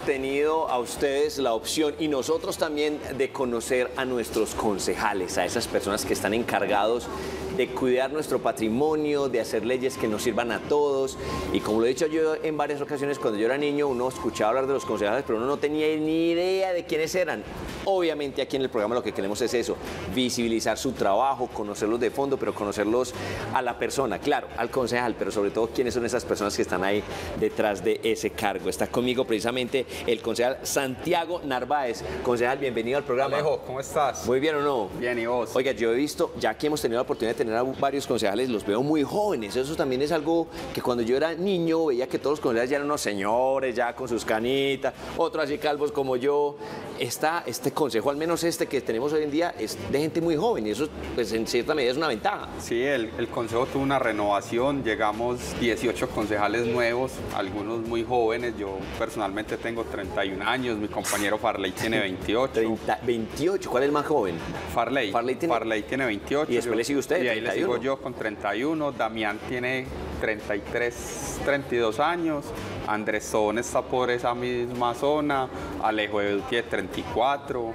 tenido a ustedes la opción y nosotros también de conocer a nuestros concejales, a esas personas que están encargados de cuidar nuestro patrimonio, de hacer leyes que nos sirvan a todos. Y como lo he dicho yo en varias ocasiones, cuando yo era niño uno escuchaba hablar de los concejales, pero uno no tenía ni idea de quiénes eran. Obviamente aquí en el programa lo que queremos es eso, visibilizar su trabajo, conocerlos de fondo, pero conocerlos a la persona, claro, al concejal, pero sobre todo quiénes son esas personas que están ahí detrás de ese cargo. Está conmigo precisamente el concejal Santiago Narváez. Concejal, bienvenido al programa. Alejo, ¿cómo estás? Muy bien, ¿o no? Bien, ¿y vos? Oiga, yo he visto, ya que hemos tenido la oportunidad de tener a varios concejales, los veo muy jóvenes. Eso también es algo que cuando yo era niño veía que todos los concejales ya eran unos señores, ya con sus canitas, otros así calvos como yo. Este consejo, al menos este que tenemos hoy en día, es de gente muy joven y eso pues en cierta medida es una ventaja. Sí, el consejo tuvo una renovación, llegamos 18 concejales nuevos, algunos muy jóvenes. Yo personalmente tengo 31 años, mi compañero Farley tiene 28. 28, ¿cuál es el más joven? Farley tiene 28. Y después le sigue usted, y ahí 31. le sigo yo con 31, Damián tiene 33, 32 años, Andresón está por esa misma zona, Alejo Edu tiene 34,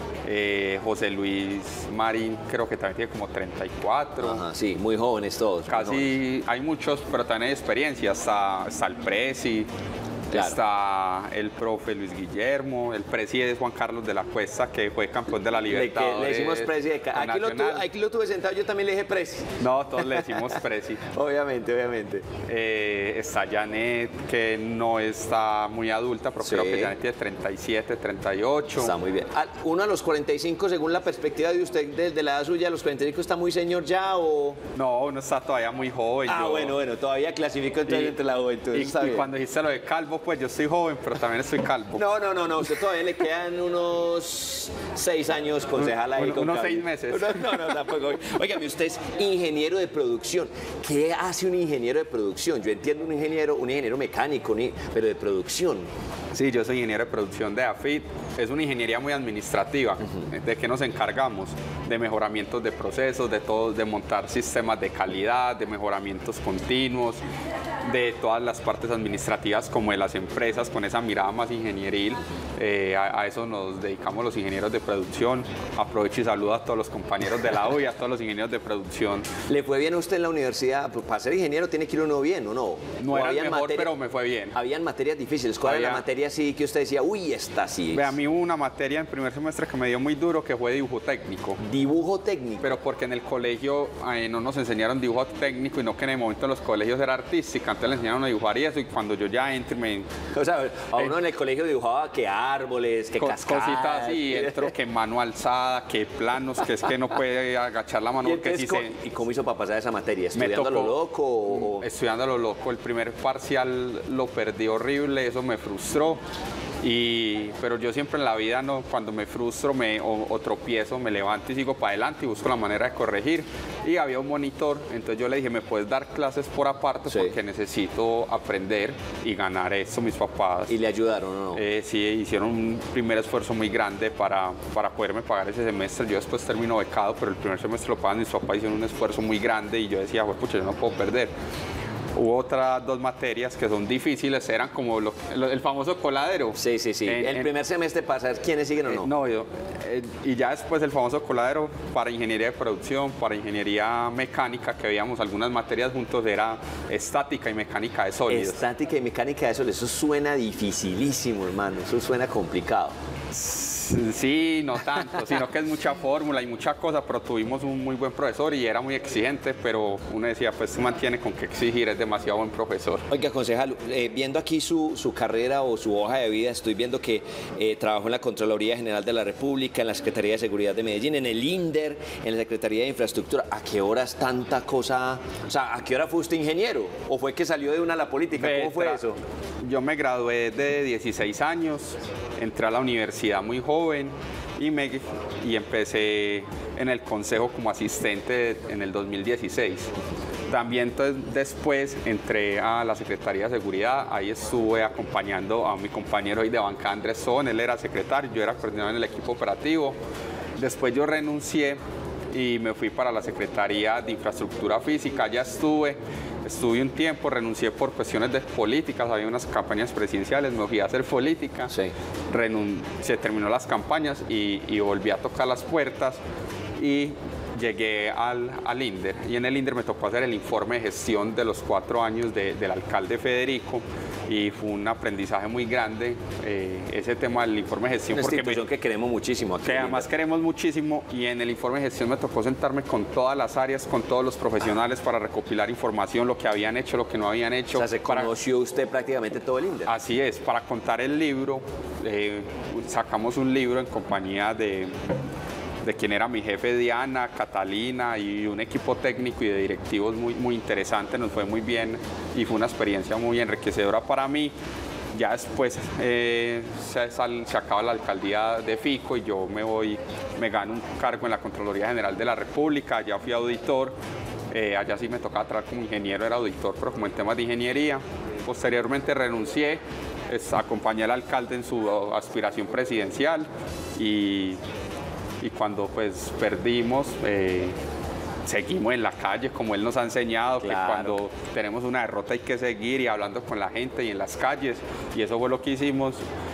José Luis Marín creo que también tiene como 34. Ajá, sí, muy jóvenes todos. Casi hay muchos, pero también hay experiencia, está el Presi. Claro. Está el profe Luis Guillermo, el presi es Juan Carlos de la Cuesta, que fue campeón de la Libertadores. Le decimos presi. Aquí lo tuve sentado, yo también le dije presi. No, todos le decimos presi. Obviamente. Está Janet, que no está muy adulta, pero sí, creo que Janet tiene 37, 38. Está muy bien. ¿Uno a los 45, según la perspectiva de usted, desde la edad suya, a los 45 está muy señor ya o...? No, uno está todavía muy joven. Bueno, todavía clasifico entre la juventud. Y cuando dijiste lo de calvo, pues yo soy joven, pero también estoy calvo. No, usted todavía le quedan unos 6 años concejal ahí. Unos 6 meses. No, tampoco. Óigame, usted es ingeniero de producción. ¿Qué hace un ingeniero de producción? Yo entiendo un ingeniero mecánico, pero de producción. Sí, yo soy ingeniero de producción de AFIT. Es una ingeniería muy administrativa. ¿De qué nos encargamos? De mejoramientos de procesos, de montar sistemas de calidad, de mejoramientos continuos, de todas las partes administrativas como de las empresas, con esa mirada más ingenieril. A eso nos dedicamos los ingenieros de producción. Aprovecho y saludo a todos los compañeros de la U y a todos los ingenieros de producción. ¿Le fue bien a usted en la universidad? Para ser ingeniero tiene que ir uno bien, ¿o no? No era el mejor, pero me fue bien. Habían materias difíciles. ¿Cuál era la materia así que usted decía, uy, esta sí es? A mí hubo una materia en primer semestre que me dio muy duro, que fue dibujo técnico. ¿Dibujo técnico? Pero porque en el colegio no nos enseñaron dibujo técnico y no que en el momento los colegios era artística, entonces le enseñaron a dibujar y eso, y cuando yo ya entré O sea, a uno en el colegio dibujaba que árboles, que cascadas. Cositas así, entro que mano alzada, que planos, que es que no puede agachar la mano porque si se... ¿Y cómo hizo para pasar esa materia? ¿Estudiando a lo loco? O... Estudiando a lo loco. El primer parcial lo perdí horrible, eso me frustró. Pero yo siempre en la vida, cuando me frustro o tropiezo, me levanto y sigo para adelante y busco la manera de corregir. Y había un monitor, entonces yo le dije, ¿me puedes dar clases por aparte? Sí. Porque necesito aprender y ganar esto, mis papás. ¿Y le ayudaron o no? Sí, hicieron un primer esfuerzo muy grande para poderme pagar ese semestre. Yo después termino becado, pero el primer semestre lo pagan mis papás, hicieron un esfuerzo muy grande y yo decía, pucha, yo no puedo perder. Hubo otras 2 materias que son difíciles, eran como el famoso coladero. Sí. El primer semestre para saber quiénes siguen o no. Y ya después el famoso coladero para ingeniería de producción, para ingeniería mecánica, que veíamos algunas materias juntos, era estática y mecánica de sólidos. Estática y mecánica de sólidos, eso suena dificilísimo, hermano, eso suena complicado. Sí, no tanto, sino que es mucha fórmula y mucha cosa, pero tuvimos un muy buen profesor y era muy exigente, pero uno decía, pues se mantiene con que exigir, es demasiado buen profesor. Oiga, concejal, viendo aquí su carrera o su hoja de vida, estoy viendo que trabajó en la Contraloría General de la República, en la Secretaría de Seguridad de Medellín, en el INDER, en la Secretaría de Infraestructura. ¿A qué horas tanta cosa? O sea, ¿a qué hora fue usted ingeniero? ¿O fue que salió de una a la política? ¿Cómo fue eso? Yo me gradué de 16 años, entré a la universidad muy joven y empecé en el consejo como asistente en el 2016. También entonces, después entré a la Secretaría de Seguridad, ahí estuve acompañando a mi compañero de bancada Andresón, él era secretario, yo era coordinador en el equipo operativo. Después yo renuncié y me fui para la Secretaría de Infraestructura Física. Ya estuve un tiempo, renuncié por cuestiones de políticas, había unas campañas presidenciales, me fui a hacer política, Sí. Se terminó las campañas y volví a tocar las puertas y llegué al INDER, y en el INDER me tocó hacer el informe de gestión de los 4 años del alcalde Federico, y fue un aprendizaje muy grande ese tema del informe de gestión. Una institución que queremos muchísimo aquí. Que además queremos muchísimo, y en el informe de gestión me tocó sentarme con todas las áreas, con todos los profesionales para recopilar información, lo que habían hecho, lo que no habían hecho. O sea, se conoció usted prácticamente todo el INDER. Así es, para contar el libro, sacamos un libro en compañía de quien era mi jefe, Diana, Catalina, y un equipo técnico y de directivos muy interesante. Nos fue muy bien y fue una experiencia muy enriquecedora para mí. Ya después se acaba la alcaldía de Fico y yo me gano un cargo en la Contraloría General de la República. Allá fui auditor, allá sí me tocaba trabajar como ingeniero, era auditor, pero como en temas de ingeniería. Posteriormente renuncié, acompañé al alcalde en su aspiración presidencial, y cuando pues perdimos, seguimos en la calle, como él nos ha enseñado, Claro. que cuando tenemos una derrota hay que seguir y hablando con la gente y en las calles, y eso fue lo que hicimos.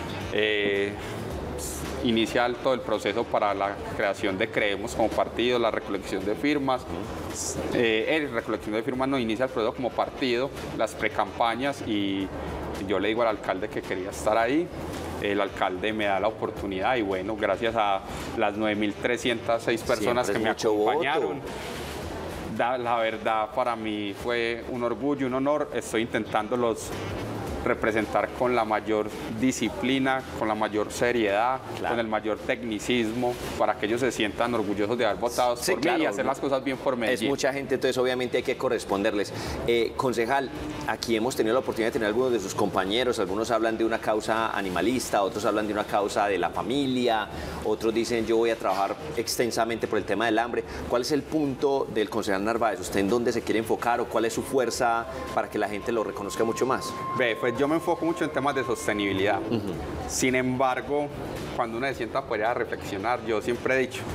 Iniciar todo el proceso para la creación de Creemos como partido, la recolección de firmas. Recolección de firmas no inicia el proceso como partido, las precampañas, y yo le digo al alcalde que quería estar ahí. El alcalde me da la oportunidad y bueno, gracias a las 9.306 personas que me acompañaron. La verdad, para mí fue un orgullo, un honor. Estoy intentándolos representar con la mayor disciplina, con la mayor seriedad, Claro. con el mayor tecnicismo, para que ellos se sientan orgullosos de haber votado Sí, por claro, mí y hacer las cosas bien por Medellín. Es mucha gente, entonces obviamente hay que corresponderles. Concejal, aquí hemos tenido la oportunidad de tener algunos de sus compañeros, algunos hablan de una causa animalista, otros hablan de una causa de la familia, otros dicen yo voy a trabajar extensamente por el tema del hambre. ¿Cuál es el punto del concejal Narváez? ¿Usted en dónde se quiere enfocar o cuál es su fuerza para que la gente lo reconozca mucho más? Pues yo me enfoco mucho en temas de sostenibilidad. Sin embargo, cuando uno se sienta a reflexionar, yo siempre he dicho,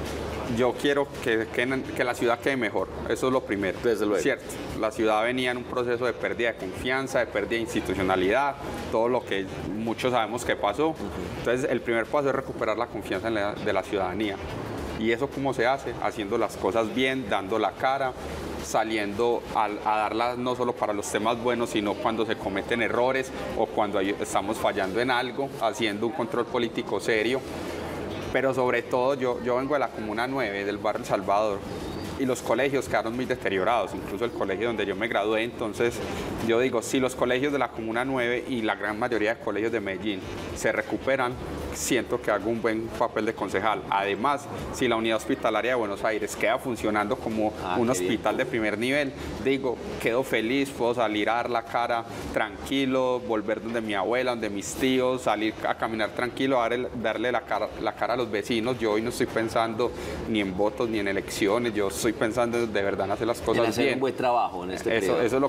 yo quiero que la ciudad quede mejor, eso es lo primero. Desde luego. Cierto, la ciudad venía en un proceso de pérdida de confianza, de pérdida de institucionalidad, todo lo que muchos sabemos que pasó. Entonces, el primer paso es recuperar la confianza de la ciudadanía. ¿Y eso cómo se hace? Haciendo las cosas bien, dando la cara, saliendo a darlas no solo para los temas buenos, sino cuando se cometen errores o cuando estamos fallando en algo, haciendo un control político serio. Pero sobre todo yo vengo de la Comuna 9, del barrio El Salvador, y los colegios quedaron muy deteriorados, incluso el colegio donde yo me gradué. Entonces yo digo, si los colegios de la Comuna 9 y la gran mayoría de colegios de Medellín se recuperan, siento que hago un buen papel de concejal. Además, si la unidad hospitalaria de Buenos Aires queda funcionando como un hospital de primer nivel, digo, quedo feliz, puedo salir a dar la cara tranquilo, volver donde mi abuela, donde mis tíos, salir a caminar tranquilo, darle la cara a los vecinos. Yo hoy no estoy pensando ni en votos ni en elecciones, yo estoy pensando de verdad en hacer las cosas en hacer bien. un buen trabajo en este periodo. Eso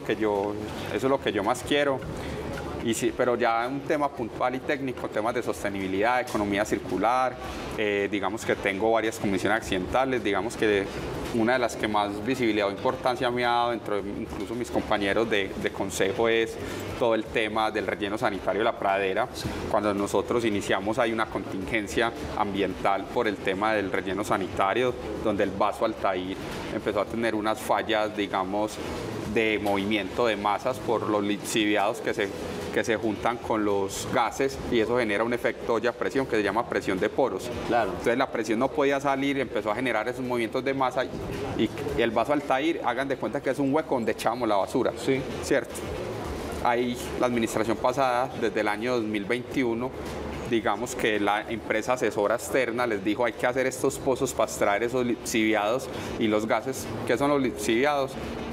es lo que yo más quiero. Y sí, pero ya un tema puntual y técnico, temas de sostenibilidad, economía circular, digamos que tengo varias comisiones accidentales, digamos que una de las que más visibilidad o importancia me ha dado, entre incluso mis compañeros de consejo, es todo el tema del relleno sanitario de la Pradera. Cuando nosotros iniciamos hay una contingencia ambiental por el tema del relleno sanitario, donde el vaso Altair empezó a tener unas fallas, digamos, de movimiento de masas por los lixiviados que se juntan con los gases, y eso genera un efecto olla presión que se llama presión de poros. Claro. Entonces la presión no podía salir, empezó a generar esos movimientos de masa, y el vaso Altair, hagan de cuenta que es un hueco donde echamos la basura. Sí. ¿Cierto? Ahí la administración pasada, desde el año 2021, digamos que la empresa asesora externa les dijo hay que hacer estos pozos para extraer esos lixiviados y los gases. ¿Qué son los lixiviados?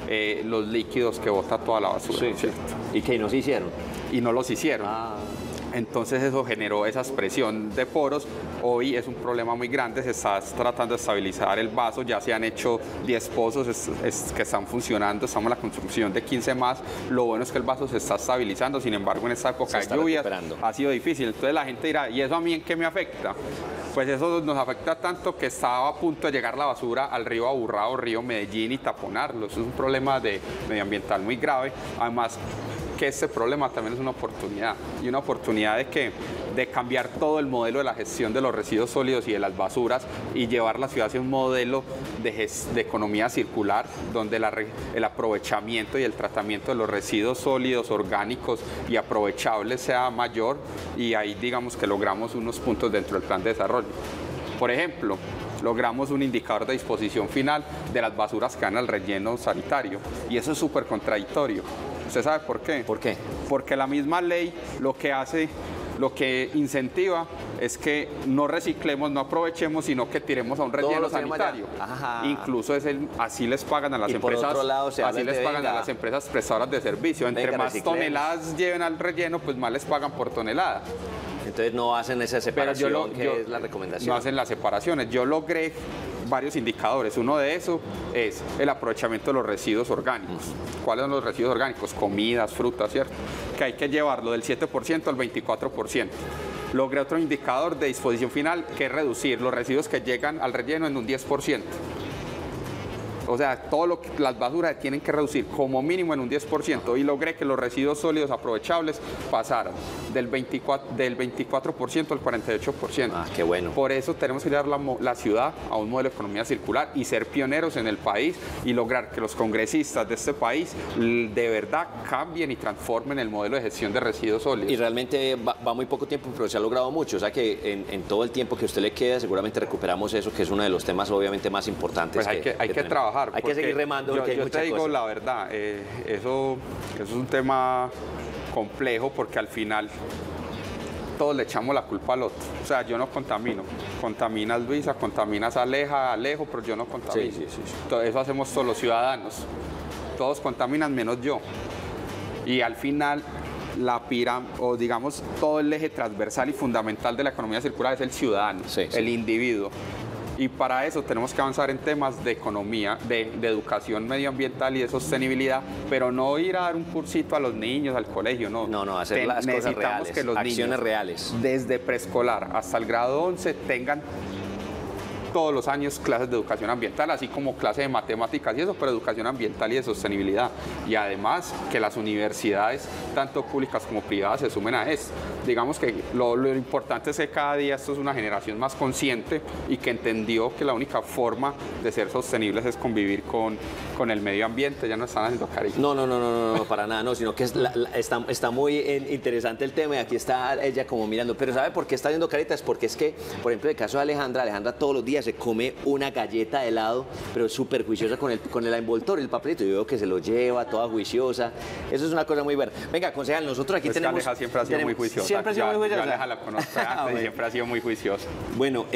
Los líquidos que bota toda la basura. Sí, ¿cierto? ¿Y qué no se hicieron? Y no los hicieron. Entonces eso generó esa presión de poros. Hoy es un problema muy grande, se está tratando de estabilizar el vaso, ya se han hecho 10 pozos que están funcionando, estamos en la construcción de 15 más. Lo bueno es que el vaso se está estabilizando, sin embargo en esta época de lluvias ha sido difícil. Entonces la gente dirá, ¿y eso a mí en qué me afecta? Pues eso nos afecta tanto que estaba a punto de llegar la basura al río Aburrado, río Medellín y taponarlo. Eso es un problema medioambiental muy grave. Además, que este problema también es una oportunidad, y una oportunidad de cambiar todo el modelo de la gestión de los residuos sólidos y de las basuras y llevar la ciudad hacia un modelo de economía circular, donde el aprovechamiento y el tratamiento de los residuos sólidos, orgánicos y aprovechables sea mayor, y ahí digamos que logramos unos puntos dentro del plan de desarrollo. Por ejemplo, logramos un indicador de disposición final de las basuras que van al relleno sanitario, y eso es súper contradictorio. ¿Usted sabe por qué? ¿Por qué? Porque la misma ley lo que incentiva es que no reciclemos, no aprovechemos, sino que tiremos a un relleno sanitario. Incluso así les pagan a las empresas. Por otro lado, así les pagan a las empresas prestadoras de servicio. Entre más toneladas lleven al relleno, pues más les pagan por tonelada. Entonces no hacen esa separación que es la recomendación. No hacen las separaciones. Yo logré varios indicadores. Uno de esos es el aprovechamiento de los residuos orgánicos. ¿Cuáles son los residuos orgánicos? Comidas, frutas, ¿cierto? Que hay que llevarlo del 7% al 24%. Logré otro indicador de disposición final, que es reducir los residuos que llegan al relleno en un 10%. O sea, las basuras tienen que reducir como mínimo en un 10%, y logré que los residuos sólidos aprovechables pasaran del 24% al 48%. Ah, qué bueno. Por eso tenemos que llevar la ciudad a un modelo de economía circular y ser pioneros en el país, y lograr que los congresistas de este país de verdad cambien y transformen el modelo de gestión de residuos sólidos. Y realmente va muy poco tiempo, pero se ha logrado mucho. O sea que en todo el tiempo que a usted le queda, seguramente recuperamos eso, que es uno de los temas obviamente más importantes. Pues hay que trabajar. Hay que seguir remando. Yo te digo la verdad, eso es un tema complejo, porque al final todos le echamos la culpa al otro. O sea, yo no contamino. Contaminas Luisa, contaminas Alejo, pero yo no contamino. Sí. Eso hacemos todos los ciudadanos. Todos contaminan menos yo. Y al final o digamos todo el eje transversal y fundamental de la economía circular es el ciudadano, el individuo. Y para eso tenemos que avanzar en temas de economía, de educación medioambiental y de sostenibilidad, pero no ir a dar un cursito a los niños, al colegio, no. No, hacer las cosas reales, que los acciones niños, reales. Desde preescolar hasta el grado 11 tengan todos los años clases de educación ambiental, así como clases de matemáticas y eso, pero educación ambiental y de sostenibilidad. Y además que las universidades, tanto públicas como privadas, se sumen a esto. Digamos que lo importante es que cada día esto es una generación más consciente y que entendió que la única forma de ser sostenibles es convivir con el medio ambiente. Ya no están haciendo cariño. No, para nada, no, sino que está muy interesante el tema, y aquí está ella como mirando. Pero ¿sabe por qué está viendo caritas? Porque es que, por ejemplo, el caso de Alejandra todos los días se come una galleta de helado, pero súper juiciosa con el envoltorio, el papelito. Yo veo que se lo lleva toda juiciosa. Eso es una cosa muy buena. Venga, concejal, nosotros aquí tenemos... Aleja siempre ha sido muy juiciosa. Siempre ha sido muy juiciosa. Yo Aleja la conozco antes y siempre ha sido muy juiciosa. Bueno,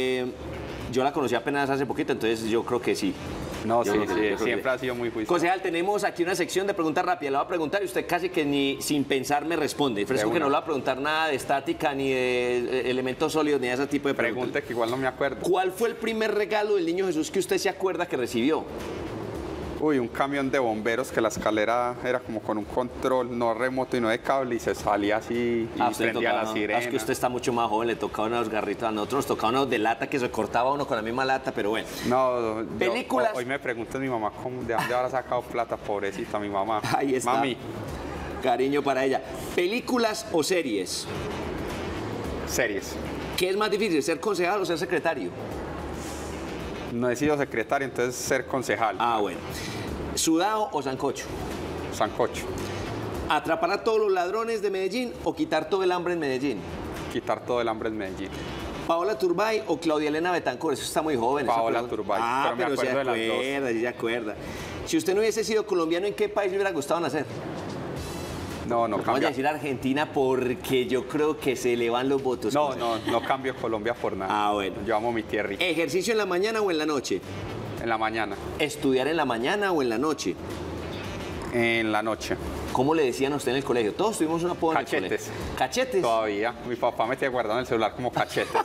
yo la conocí apenas hace poquito, entonces yo creo que sí. No, sí, siempre ha sido muy juiciosa. Concejal, tenemos aquí una sección de preguntas rápidas. Le voy a preguntar y usted casi que ni sin pensar me responde. Fresco que no le va a preguntar nada de estática, ni de elementos sólidos, ni de ese tipo de preguntas. Pregunte que igual no me acuerdo. ¿Cuál fue el primer regalo del Niño Jesús que usted se acuerda que recibió? Uy, un camión de bomberos, que la escalera era como con un control, no remoto y no de cable, y se salía así y prendía la sirena. Es que usted está mucho más joven, le tocaba unos garritos, a nosotros tocaba unos de lata que se cortaba uno con la misma lata, pero bueno. No, películas. Hoy me pregunta mi mamá de dónde habrá sacado plata, pobrecita mi mamá. Ahí está. Mami. Cariño para ella. ¿Películas o series? Series. ¿Qué es más difícil, ser concejal o ser secretario? No he sido secretario, entonces ser concejal. Ah, bueno. ¿Sudado o sancocho? Sancocho. ¿Atrapar a todos los ladrones de Medellín o quitar todo el hambre en Medellín? Quitar todo el hambre en Medellín. ¿Paola Turbay o Claudia Elena Betancourt? Eso está muy joven. Paola Turbay. Ah, pero se acuerda. Si usted no hubiese sido colombiano, ¿en qué país le hubiera gustado nacer? No Vamos cambio. a decir Argentina porque yo creo que se le van los votos. No cambio Colombia por nada. Ah, bueno. Yo amo mi tierra. ¿Ejercicio en la mañana o en la noche? En la mañana. ¿Estudiar en la mañana o en la noche? En la noche. ¿Cómo le decían a usted en el colegio? Todos tuvimos un apodo en el colegio. Cachetes. ¿Cachetes? Todavía. Mi papá me tiene guardado en el celular como Cachetes.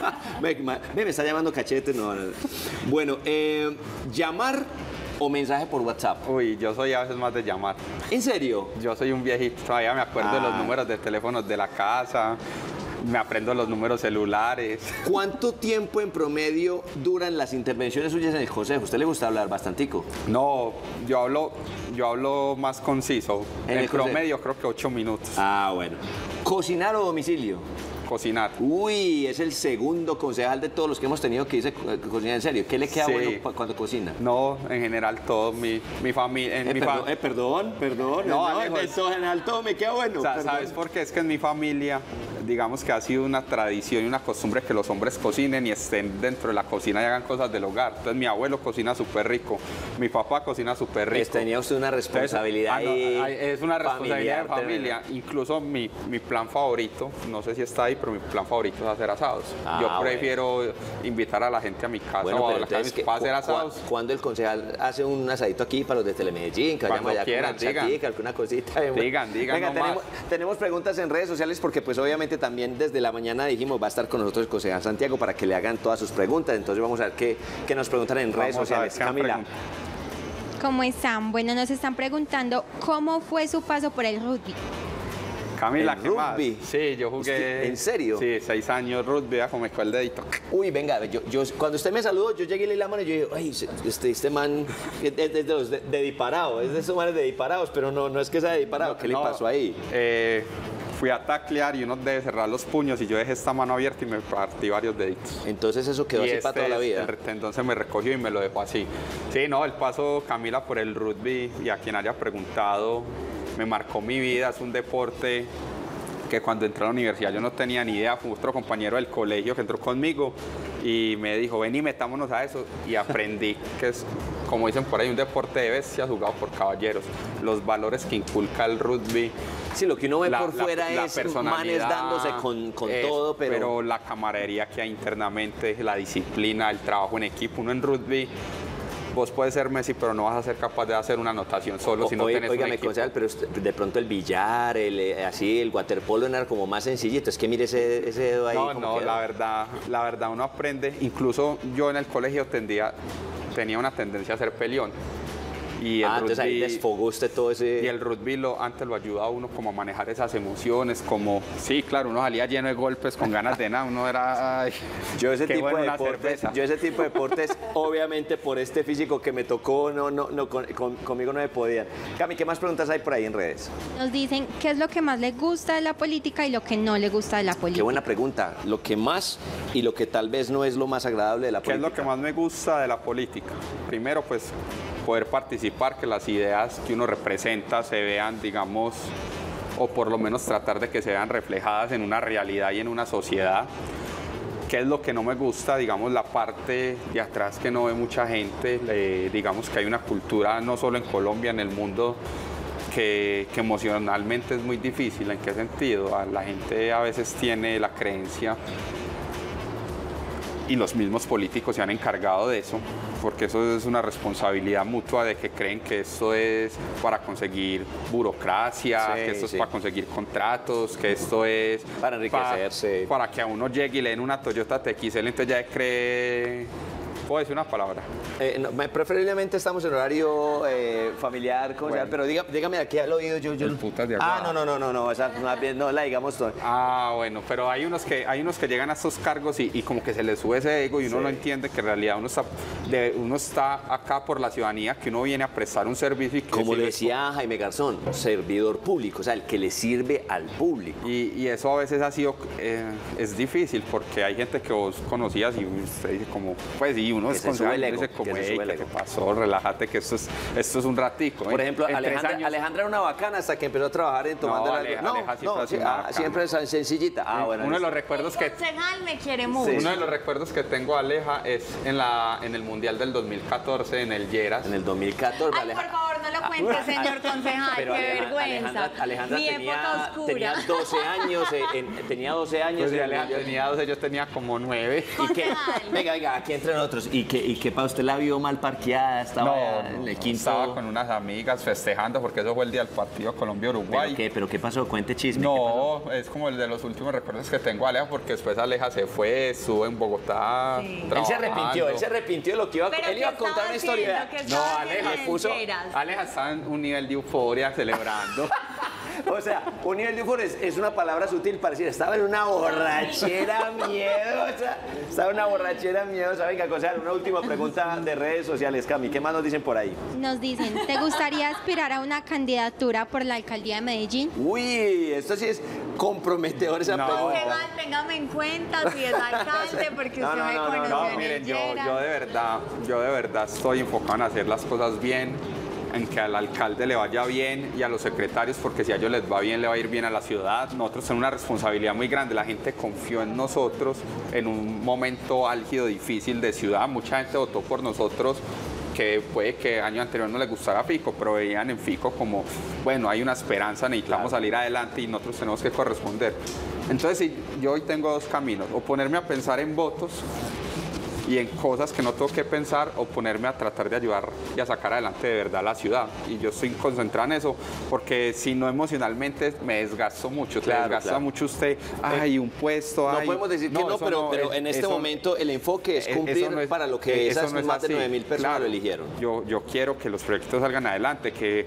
me está llamando Cachetes. No. Bueno, ¿llamar o mensaje por WhatsApp? Uy, yo soy a veces más de llamar. ¿En serio? Yo soy un viejito, todavía me acuerdo de los números de teléfonos de la casa. me aprendo los números celulares. ¿Cuánto tiempo en promedio duran las intervenciones suyas en el consejo? ¿A usted le gusta hablar bastantico? No, yo hablo más conciso. ¿En el promedio creo que 8 minutos. Ah, bueno. ¿Cocinar o domicilio? Cocinar. Uy, es el segundo concejal de todos los que hemos tenido que dice cocinar en serio. ¿Qué le queda Sí. bueno cuando cocina? No, en general todo, mi familia... Perdón. No, En general todo me queda bueno. ¿Sabes por qué? Es que en mi familia, digamos que ha sido una tradición y una costumbre que los hombres cocinen y estén dentro de la cocina y hagan cosas del hogar. Entonces mi abuelo cocina súper rico, mi papá cocina súper rico. Pues tenía usted una responsabilidad es una responsabilidad de familiar, familia. Incluso mi plan favorito, no sé si está ahí, pero mi plan favorito es hacer asados. Yo prefiero invitar a la gente a mi casa Bueno, o a pero la casa de entonces, mis papás a hacer asados. ¿cuándo el concejal hace un asadito aquí para los de Telemedellín? Que Cuando vayamos allá quieran, con una chatica, alguna cosita. Digan, Venga, nomás. tenemos preguntas en redes sociales porque pues obviamente también desde la mañana dijimos va a estar con nosotros el concejal Santiago para que le hagan todas sus preguntas. Entonces vamos a ver qué nos preguntan en redes Vamos a ver sociales. qué han Camila. preguntado. ¿Cómo están? Bueno, nos están preguntando cómo fue su paso por el rugby. Camila, ¿El ¿qué más? rugby? Sí, yo jugué... ¿En serio? Sí, 6 años rugby, como me el dedito. Uy, venga, cuando usted me saludó, yo llegué y le di la mano y yo dije, ay, este man es de los de disparado, es de esos manes de disparados, pero no es que sea de disparado. ¿Qué le pasó ahí? Fui a taclear y uno debe cerrar los puños y yo dejé esta mano abierta y me partí varios deditos. Entonces eso quedó Y así para toda la vida. El tendón se me recogió y me lo dejó así. Sí, no, el paso, Camila, por el rugby, y a quien haya preguntado, me marcó mi vida. Es un deporte que cuando entré a la universidad yo no tenía ni idea. Fue otro compañero del colegio que entró conmigo y me dijo, ven y metámonos a eso. Y aprendí que es, como dicen por ahí, un deporte de bestias jugado por caballeros. Los valores que inculca el rugby. Sí, lo que uno ve por fuera es manes dándose con todo, pero la camaradería que hay internamente, la disciplina, el trabajo en equipo. Uno en rugby, vos puedes ser Messi, pero no vas a ser capaz de hacer una anotación solo si no tenés un equipo. Concejal, pero de pronto el billar, el waterpolo era como más sencillito. Es que mire ese dedo ahí. No, la verdad uno aprende. Incluso yo en el colegio tenía una tendencia a ser peleón. Y el entonces ahí desfogó usted todo ese... Y el rugby antes lo ayuda a uno como a manejar esas emociones, como... Sí, claro, uno salía lleno de golpes, con ganas de nada, uno era... Ay, yo ese tipo de deportes, obviamente por este físico que me tocó, conmigo no me podían. Cami, ¿qué más preguntas hay por ahí en redes? Nos dicen qué es lo que más le gusta de la política y lo que no le gusta de la política. Qué buena pregunta. Lo que más y lo que tal vez no es lo más agradable de la política. ¿Qué es lo que más me gusta de la política? Primero, pues, poder participar, que las ideas que uno representa se vean, digamos, o por lo menos tratar de que se vean reflejadas en una realidad y en una sociedad. ¿Qué es lo que no me gusta? Digamos, la parte de atrás que no ve mucha gente. Digamos que hay una cultura, no solo en Colombia, en el mundo, que emocionalmente es muy difícil. ¿En qué sentido? La gente a veces tiene la creencia, y los mismos políticos se han encargado de eso, porque eso es una responsabilidad mutua de que creen que esto es para conseguir burocracia, que esto es para conseguir contratos, que esto es para enriquecerse. Para que a uno llegue y le den una Toyota TXL, entonces ya cree... ¿Puedo decir una palabra? Preferiblemente estamos en horario familiar, bueno. Pero dígame aquí al oído. El putas de agua. No, esa no la digamos todo. Bueno, pero hay unos que llegan a estos cargos y como que se les sube ese ego y uno no entiende que en realidad uno está acá por la ciudadanía, que uno viene a prestar un servicio. Y como le decía Jaime Garzón, servidor público, o sea, el que le sirve al público. Y eso a veces ha sido, es difícil porque hay gente que vos conocías y usted dice como, pues sí, uno es concejal y dice como, ¿qué pasó? Relájate que esto es un ratico. Por ejemplo, Alejandra era una bacana hasta que empezó a trabajar en tomando siempre es sencillita. Uno de los recuerdos que... concejal me quiere mucho. Uno de los recuerdos que tengo, Aleja, es en el Mundial del 2014 en el Lleras. En el 2014. Ay, por favor, no lo cuente, señor concejal, qué vergüenza. Alejandra mi época oscura. Tenía 12 años, tenía 12 años. Pues Alejandra tenía 12, yo tenía como 9. Venga, aquí entre nosotros. ¿Y que para usted la vio mal parqueada? Estaba en el quinto. Estaba con unas amigas festejando porque eso fue el día del partido Colombia-Uruguay. ¿Pero qué pasó? Cuente chisme. No, es como el de los últimos recuerdos que tengo, Aleja, porque después Aleja se fue, estuvo en Bogotá. Sí. Él se arrepintió de lo que iba a contar. Él iba a contar una historia. No, Aleja estaba en un nivel de euforia celebrando. O sea, un nivel de euforia es una palabra sutil para decir, estaba en una borrachera miedosa. Estaba en una borrachera miedosa. Venga, Concejal, una última pregunta de redes sociales, Cami. ¿Qué más nos dicen por ahí? Nos dicen, ¿te gustaría aspirar a una candidatura por la alcaldía de Medellín? Uy, esto sí es comprometedor esa No. pregunta. Concejal, téngame en cuenta si es alcalde, porque usted me conoció No, en miren, el yo Yera. de verdad estoy enfocado en hacer las cosas bien, en que al alcalde le vaya bien y a los secretarios, porque si a ellos les va bien, le va a ir bien a la ciudad. Nosotros tenemos una responsabilidad muy grande, la gente confió en nosotros en un momento álgido, difícil de ciudad, mucha gente votó por nosotros, que puede que año anterior no les gustara Fico, pero veían en Fico como, bueno, hay una esperanza, necesitamos salir adelante y nosotros tenemos que corresponder. Entonces, sí, yo hoy tengo dos caminos, o ponerme a pensar en votos y en cosas que no tengo que pensar, o ponerme a tratar de ayudar y a sacar adelante de verdad la ciudad. Y yo estoy concentrado en eso, porque si no emocionalmente me desgasto mucho, Claro, te desgasta claro. mucho usted, ay, un puesto, No ay. podemos decir que no, eso pero en este eso- momento el enfoque es cumplir eso no es- para lo que eso esas no es más de así. 9.000 personas Claro, lo eligieron. Yo quiero que los proyectos salgan adelante, que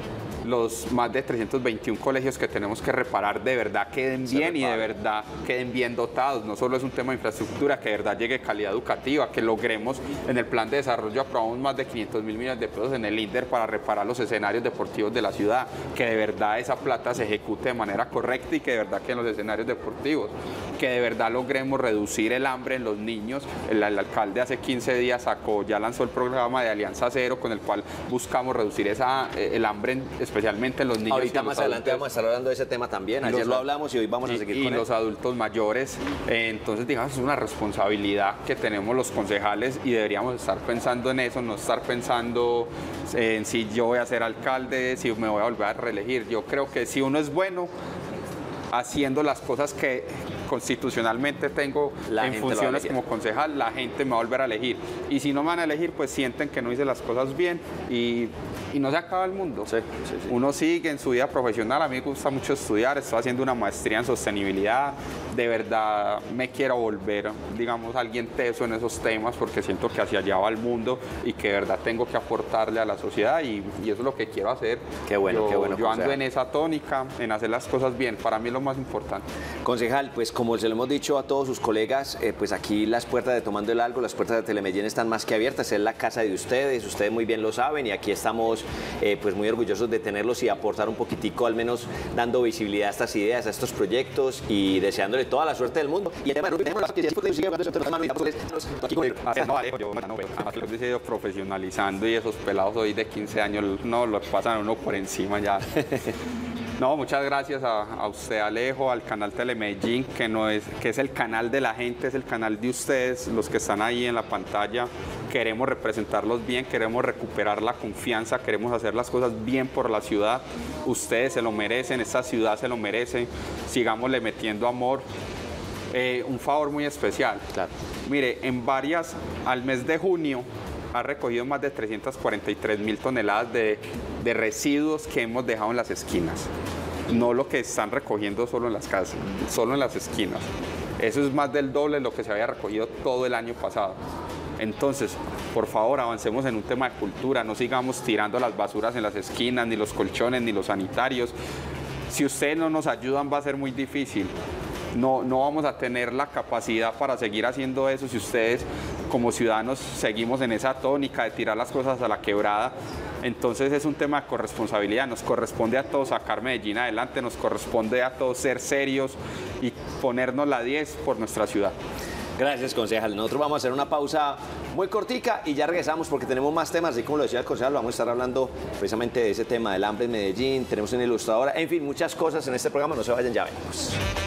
los más de 321 colegios que tenemos que reparar de verdad queden bien y de verdad queden bien dotados. No solo es un tema de infraestructura, que de verdad llegue calidad educativa, que logremos en el plan de desarrollo, aprobamos más de 500.000 millones de pesos en el INDER para reparar los escenarios deportivos de la ciudad, que de verdad esa plata se ejecute de manera correcta y que de verdad queden los escenarios deportivos, que de verdad logremos reducir el hambre en los niños. El alcalde hace 15 días ya lanzó el programa de Alianza Cero, con el cual buscamos reducir el hambre especialmente en los niños. y Ahorita en los más adelante adultos. vamos a estar hablando de ese tema también. Ayer lo hablamos y hoy vamos a seguir Y con los él. adultos mayores. Entonces, digamos, es una responsabilidad que tenemos los concejales y deberíamos estar pensando en eso, no estar pensando en si yo voy a ser alcalde, si me voy a volver a reelegir. Yo creo que si uno es bueno haciendo las cosas que constitucionalmente tengo La en gente lo va a funciones elegir. como concejal, la gente me va a volver a elegir. Y si no me van a elegir, pues sienten que no hice las cosas bien y no se acaba el mundo. Sí, sí, sí. Uno sigue en su vida profesional. A mí me gusta mucho estudiar, estoy haciendo una maestría en sostenibilidad. De verdad me quiero volver, digamos, alguien teso en esos temas, porque siento que hacia allá va el mundo y que de verdad tengo que aportarle a la sociedad y eso es lo que quiero hacer. Qué bueno, qué bueno, Yo ando concejal. en esa tónica, en hacer las cosas bien. Para mí es lo más importante. Concejal, pues como se lo hemos dicho a todos sus colegas, pues aquí las puertas de Tomando el Algo, las puertas de Telemedellín están más que abiertas, es la casa de ustedes muy bien lo saben y aquí estamos pues muy orgullosos de tenerlos y aportar un poquitico, al menos dando visibilidad a estas ideas, a estos proyectos y deseándole toda la suerte del mundo. Y el tema Yo he decidido profesionalizando y esos pelados hoy de 15 años no los pasan a uno por encima ya. No, muchas gracias a usted, Alejo, al canal Telemedellín, que es el canal de la gente, es el canal de ustedes, los que están ahí en la pantalla. Queremos representarlos bien, queremos recuperar la confianza, queremos hacer las cosas bien por la ciudad. Ustedes se lo merecen, esta ciudad se lo merece. Sigámosle metiendo amor. Un favor muy especial. Claro. Mire, al mes de junio, ha recogido más de 343.000 toneladas de residuos que hemos dejado en las esquinas. No lo que están recogiendo solo en las casas, solo en las esquinas. Eso es más del doble de lo que se había recogido todo el año pasado. Entonces, por favor, avancemos en un tema de cultura, no sigamos tirando las basuras en las esquinas, ni los colchones, ni los sanitarios. Si ustedes no nos ayudan, va a ser muy difícil. No vamos a tener la capacidad para seguir haciendo eso si ustedes como ciudadanos seguimos en esa tónica de tirar las cosas a la quebrada. Entonces es un tema de corresponsabilidad, nos corresponde a todos sacar Medellín adelante, nos corresponde a todos ser serios y ponernos la 10 por nuestra ciudad. Gracias, concejal. Nosotros vamos a hacer una pausa muy cortica y ya regresamos porque tenemos más temas. Así como lo decía el concejal, vamos a estar hablando precisamente de ese tema del hambre en Medellín. Tenemos una ilustradora, en fin, muchas cosas en este programa. No se vayan, ya venimos.